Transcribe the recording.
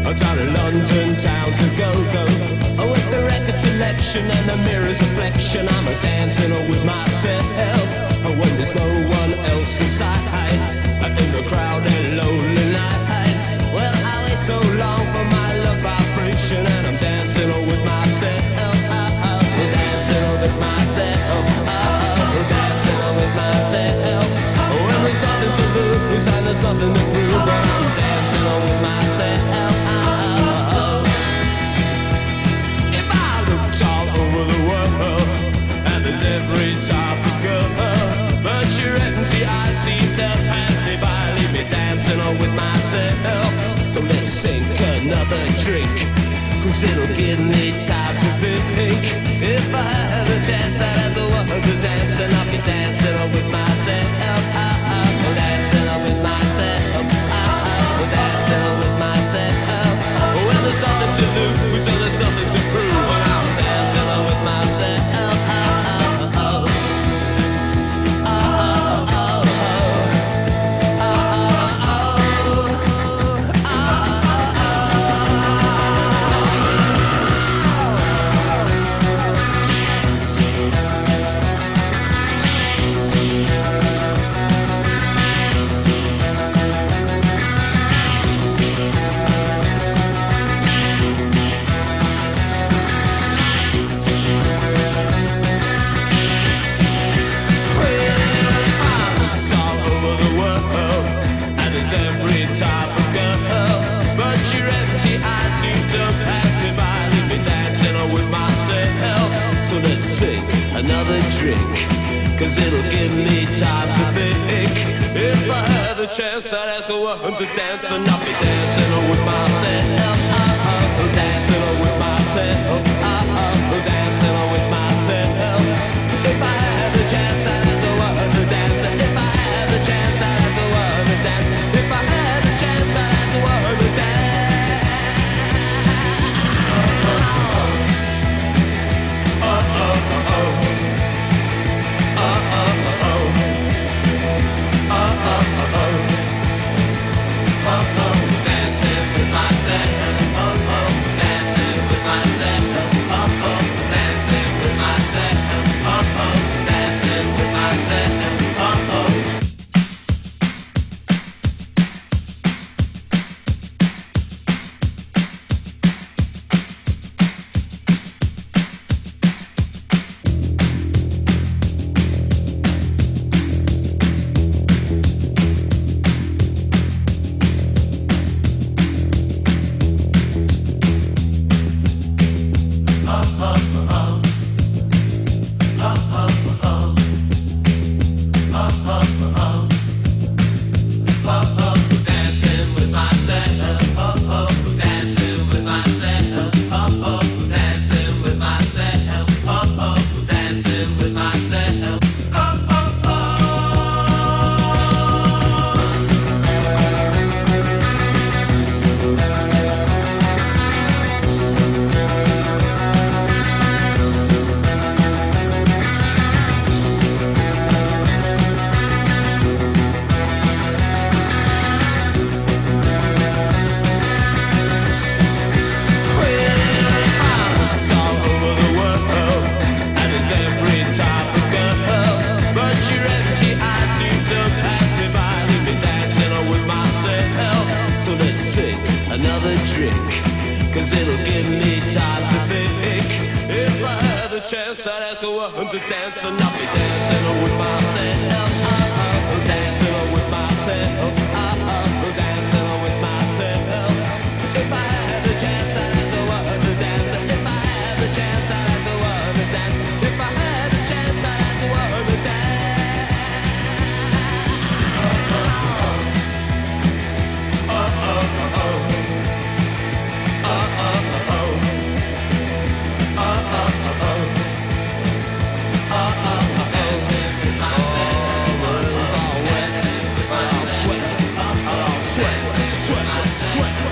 down in London town to go-go. With the record selection and the mirror's reflection, I'm a dancing with myself. When there's no one else inside, in the crowd and lonely night. Well, I wait so long for my love vibration, and I'm dancing with myself. Dancing with myself. Dancing with myself. When there's nothing to lose and there's nothing to prove, I'm dancing with myself. If I looked all over the world, and there's every type of girl, but you're empty, I seem to pass me by, leave me dancing with myself. So let's sink another drink, 'cause it'll give me time to think. If I had a chance, I'd ask a woman to dance, and I'll be dancing with myself. Dancing with myself. Dancing with myself. When there's nothing to lose, so there's nothing to prove, and I'm dancing with myself. Another drink, 'cause it'll give me time to think. If I had the chance, I'd ask a woman to dance, and I'll be dancing with myself. Dancing with myself. Dancing with myself. If I had the chance, I'd ask a woman to dance. If I had the chance, I'd ask a woman to dance. If I had the chance, I'd ask a woman to dance. Dancing with myself. Dancing with myself. Dancing with myself. Dancing with myself. Another drink, 'cause it'll give me time to think. If I had the chance, I'd ask a woman to dance, and I'll be dancing with myself. Dancing with myself. Dancing with myself. If I had the chance, I'd ask a woman to dance. If I had the chance, I'd ask a woman to dance. If I had the chance, I'd ask a woman to dance. Sweat.